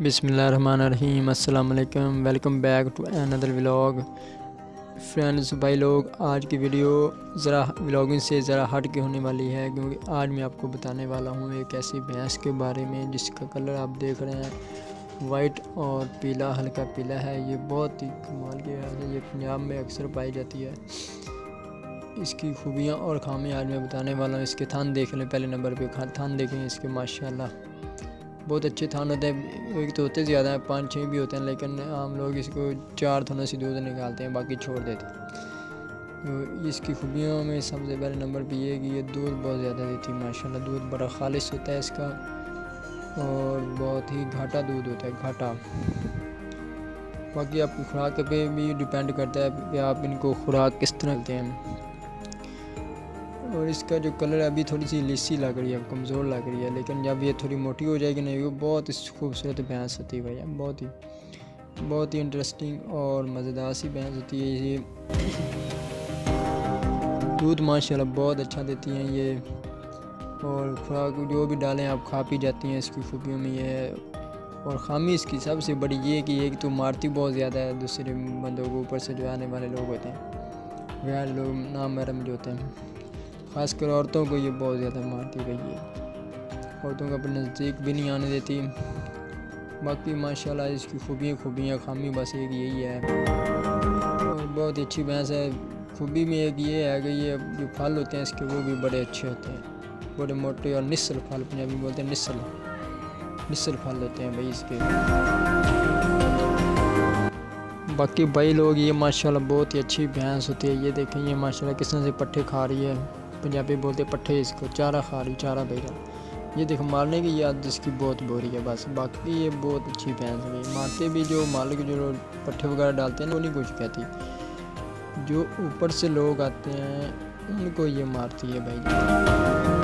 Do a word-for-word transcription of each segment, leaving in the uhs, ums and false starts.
बिस्मिल्लाहिर्रहमानिर्रहीम अस्सलाम वालेकुम। Welcome back to another vlog. Friends भाई लोग, आज की वीडियो ज़रा व्लॉगिंग से ज़रा हट के होने वाली है, क्योंकि आज मैं आपको बताने वाला हूँ एक ऐसी भैंस के बारे में जिसका कलर आप देख रहे हैं वाइट और पीला, हल्का पीला है। ये बहुत ही कमाल की भैंस है, ये पंजाब में अक्सर पाई जाती है। इसकी खूबियाँ और खामियाँ आज मैं बताने वाला हूँ। इसके थान देख लें, पहले नंबर पे थान देखें इसके, माशाल्लाह बहुत अच्छे थान होते हैं। एक तो होते ज़्यादा है, पाँच छः भी होते हैं, लेकिन हम लोग इसको चार थानों से दूध निकालते हैं, बाकी छोड़ देते हैं। तो इसकी खूबियों में सबसे पहले नंबर पे ये कि ये दूध बहुत ज़्यादा देती है माशाल्लाह। दूध बड़ा खालिश होता है इसका और बहुत ही घाटा दूध होता है, घाटा। बाकी आपकी खुराक पे भी डिपेंड करता है कि आप इनको खुराक किस तरह देते हैं। और इसका जो कलर है अभी थोड़ी सी लिस्सी लग रही है, कमज़ोर लग रही है, लेकिन जब ये थोड़ी मोटी हो जाएगी ना, वो बहुत खूबसूरत भैंस होती है भैया। बहुत ही बहुत ही इंटरेस्टिंग और मज़ेदार सी भैंस होती है ये। दूध माशाल्लाह बहुत अच्छा देती हैं ये, और खुराक जो भी डालें आप खा पी जाती हैं। इसकी खूबियों में ये है। और ख़ामी इसकी सबसे बड़ी ये कि एक तो मारती बहुत ज़्यादा है दूसरे बंदों को, ऊपर से जो आने वाले लोग होते हैं, गैर लोग नामहरम जो होते हैं, ख़ासकर औरतों को ये बहुत ज़्यादा मारती गई है। औरतों को अपने नज़दीक भी नहीं आने देती। बाकी माशाल्लाह इसकी खूबियाँ खूबियाँ खामी बस एक यही है, और बहुत अच्छी भैंस है। खूबी में एक ये है कि ये जो फल होते हैं इसके वो भी बड़े अच्छे होते हैं, बड़े मोटे, और निस्ल फल पंजाबी बोलते हैं, निस्ल निस्ल फल होते हैं भाई इसके। बाकी भाई लोग, ये माशाल्लाह बहुत ही अच्छी भैंस होती है। ये देखें ये माशाल्लाह किस तरह से पट्ठे खा रही है, पंजाबी बोलते पट्ठे इसको, चारा खा रही, चारा बेरा। ये देखो मारने की याद इसकी बहुत बोरी है बस। बाकी ये बहुत अच्छी भैंस है। मारते भी जो मालिक जो पट्ठे वगैरह डालते हैं वो नहीं कुछ कहती, जो ऊपर से लोग आते हैं उनको ये मारती है भाई।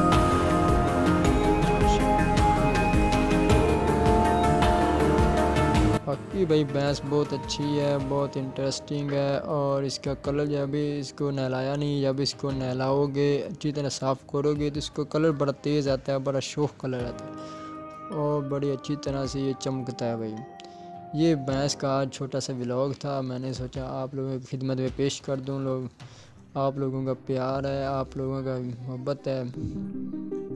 बाकी भाई भैंस बहुत अच्छी है, बहुत इंटरेस्टिंग है। और इसका कलर जब भी इसको नहलाया नहीं, जब इसको नहलाओगे अच्छी तरह साफ़ करोगे तो इसको कलर बड़ा तेज़ आता है, बड़ा शोख कलर आता है, और बड़ी अच्छी तरह से ये चमकता है भाई। ये भैंस का आज छोटा सा व्लॉग था, मैंने सोचा आप लोगों की खिदमत में पेश कर दूँ। लोग आप लोगों का प्यार है, आप लोगों का मोहब्बत है।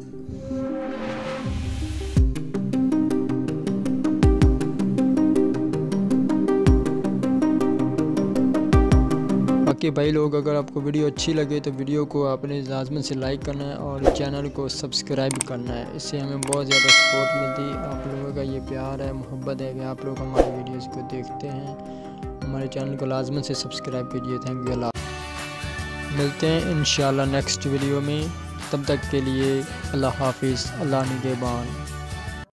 कि भाई लोग, अगर आपको वीडियो अच्छी लगे तो वीडियो को आपने लाज़मन से लाइक करना है और चैनल को सब्सक्राइब करना है। इससे हमें बहुत ज़्यादा सपोर्ट मिलती है। आप लोगों का ये प्यार है, मोहब्बत है कि आप लोग हमारी वीडियोस को देखते हैं। हमारे चैनल को लाज़मन से सब्सक्राइब कीजिए। Thank you. अल्लाह, मिलते हैं इंशाल्लाह नेक्स्ट वीडियो में। तब तक के लिए अल्लाह हाफिज़, अल्लाह निगहबान।